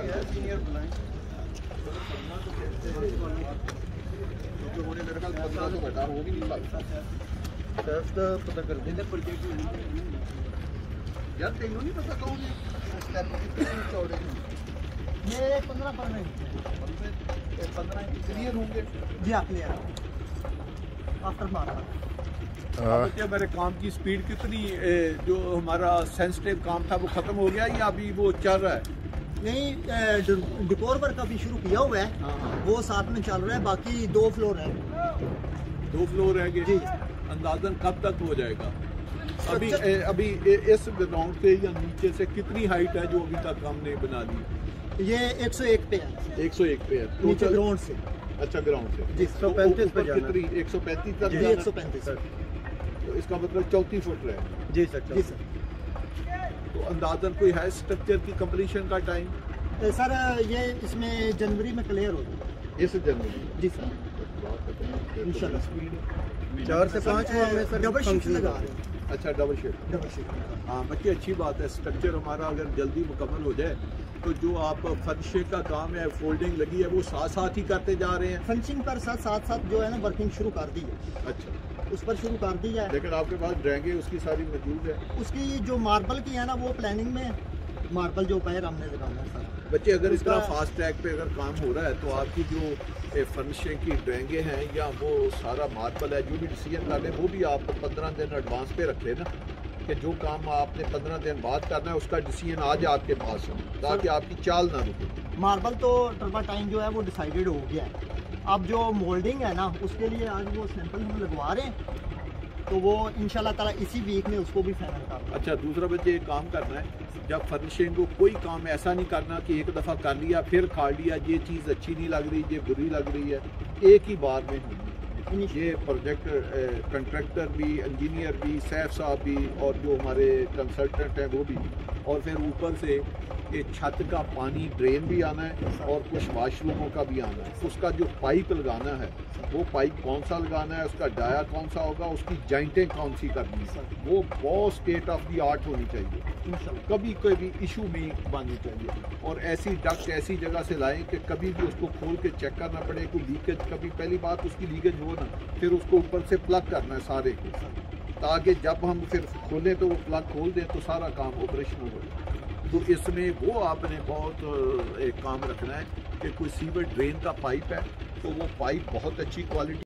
पता कर देना यार, तेनों नहीं पता कौन है चौड़े ये 15 पर नहीं 15 क्लियर होंगे जी, आप क्लियर आफ्टर मारा। क्या मेरे काम की स्पीड कितनी, जो हमारा सेंसिटिव काम था वो खत्म हो गया या अभी वो चल रहा है? नहीं, डिकोर वर्क अभी शुरू किया हुआ है। वो साथ में चल रहा है, बाकी 2 फ्लोर है। 2 फ्लोर है जी। अंदाजन कब तक हो जाएगा? अभी इस ग्राउंड से या नीचे से कितनी हाइट है जो अभी तक हमने बना दी? ये 101 पे है। 101 पे है नीचे ग्राउंड से। अच्छा, ग्राउंड से जी, 135 पे जाना। कितनी 135 तक? जी, 135। तो इसका मतलब 34 फुट है। जी सर, जी सर। तो अंदाजन कोई है स्ट्रक्चर की कंप्लीशन का टाइम? सर ये इसमें जनवरी में क्लियर हो जाएगा। इस जनवरी? जी सर, इंशाल्लाह। 4 से 5 में सर डबल शिफ्ट लगा रहे हैं। अच्छा, डबल शिफ्ट। हाँ बच्चे, अच्छी बात है। स्ट्रक्चर हमारा अगर जल्दी मुकम्मल हो जाए तो जो आप फर्निशिंग का काम है, फोल्डिंग लगी है, वो साथ साथ ही करते जा रहे हैं। फर्निशिंग पर साथ साथ जो है ना वर्किंग शुरू कर दी है। अच्छा, उस पर शुरू कर दी है। लेकिन आपके पास ड्राइंगे उसकी सारी मौजूद है? उसकी जो मार्बल की है ना, वो प्लानिंग में मार्बल जो पैर हमने लगाना है सर। बच्चे, अगर इस तरह फास्ट ट्रैक पे अगर काम हो रहा है तो आपकी जो फर्निशिंग की ड्राइंगे हैं या वो सारा मार्बल है, जो भी डिसीजन कर रहे हैं वो भी आप 15 दिन एडवांस पे रख लेना कि जो काम आपने 15 दिन बाद करना है उसका डिसीजन आज आपके पास हो, ताकि आपकी चाल ना रुके। मार्बल तो टर्बाटाइन जो है वो डिसाइडेड हो गया है। अब जो मोल्डिंग है ना, उसके लिए आज वो सैंपल हम लगवा रहे हैं, तो वो इंशाल्लाह ताला इसी वीक में उसको भी फाइनल कर देंगे। अच्छा, दूसरा बच्चे एक काम करना है, जब फर्निशिंग को कोई काम ऐसा नहीं करना कि एक दफ़ा कर लिया फिर खाड़ लिया, ये चीज़ अच्छी नहीं लग रही, ये बुरी लग रही है, एक ही बार में होगी। ये प्रोजेक्ट कंट्रैक्टर भी, इंजीनियर भी, सैफ साहब भी और जो हमारे कंसल्टेंट हैं वो भी, और फिर ऊपर से ये छत का पानी ड्रेन भी आना है और कुछ वाशरूमों का भी आना है। उसका जो पाइप लगाना है वो पाइप कौन सा लगाना है, उसका डाया कौन सा होगा, उसकी जॉइंटें कौन सी करनी है, वो बहुत स्टेट ऑफ द आर्ट होनी चाहिए। कभी कोई भी इशू नहीं बननी चाहिए। और ऐसी डक्ट ऐसी जगह से लाएं कि कभी भी उसको खोल के चेक करना पड़े, कोई लीकेज, कभी पहली बात उसकी लीकेज हो ना, फिर उसको ऊपर से प्लग करना है सारे को, ताकि जब हम फिर खोलें तो वो प्लग खोल दें तो सारा काम ऑपरेशनल हो। तो इसमें वो आपने बहुत एक काम रखना है कि कोई सीवर ड्रेन का पाइप है तो वो पाइप बहुत अच्छी क्वालिटी